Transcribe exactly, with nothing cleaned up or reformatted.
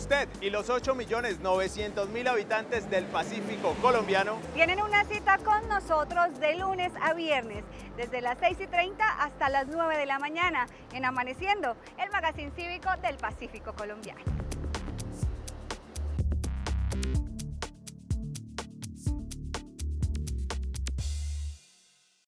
Usted y los ocho millones novecientos mil habitantes del Pacífico colombiano tienen una cita con nosotros de lunes a viernes, desde las seis y treinta hasta las nueve de la mañana, en Amaneciendo, el magazine cívico del Pacífico colombiano.